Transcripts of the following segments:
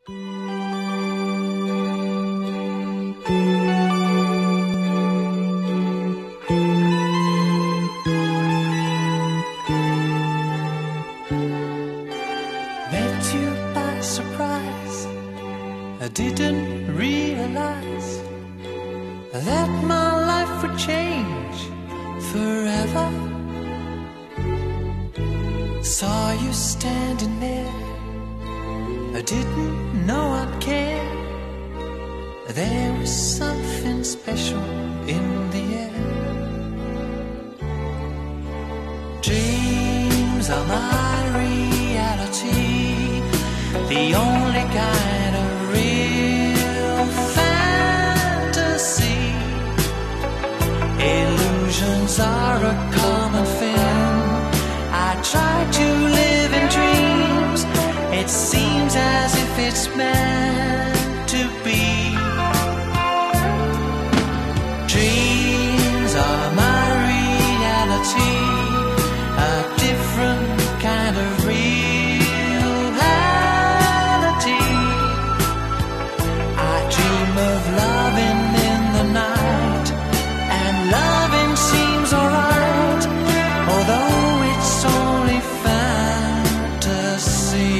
Met you by surprise. I didn't realize that my life would change forever. Saw you standing there, I didn't know I'd care. There was something special in the air. Dreams are my reality, the only kind of real fantasy. Illusions are a common thing. I try to live in dreams. It seems as if it's meant to be. Dreams are my reality, a different kind of reality. I dream of loving in the night, and loving seems alright, although it's only fantasy.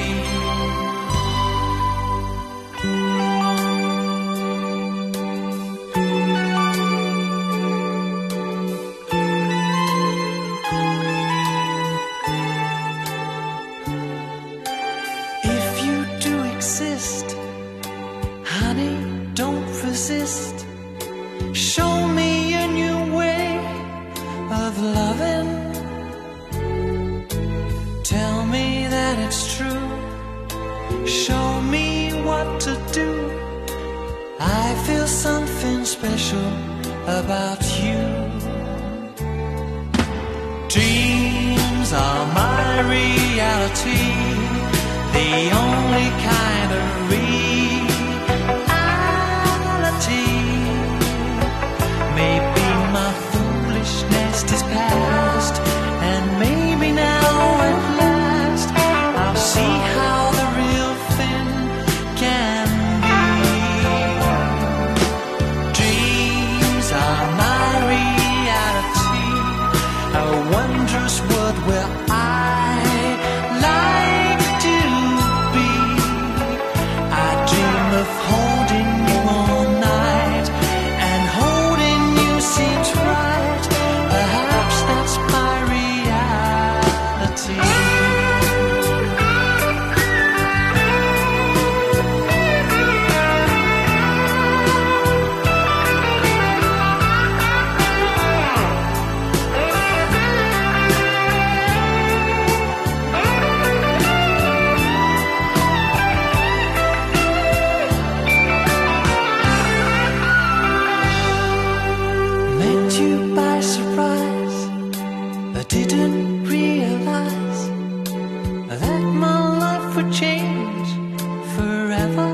If you do exist, honey, don't resist. Show me a new way of loving. Tell me that it's true. Show me what to do. I feel something special about you. Dreams are my reality, the only kind of reality. Maybe my foolishness is past, and maybe now at last I'll see how the real thing can be. Dreams are my reality, a wondrous world where I like to be. I dream of holding you all night, and holding you seems right. Perhaps that's my reality. Met you by surprise. I didn't realize that my life would change forever.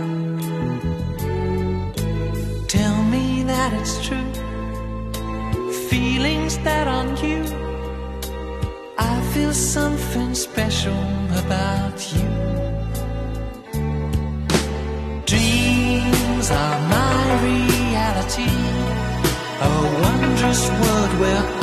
Tell me that it's true. Feelings that on you, I feel something special about you. Dreams are my reality, a wondrous world where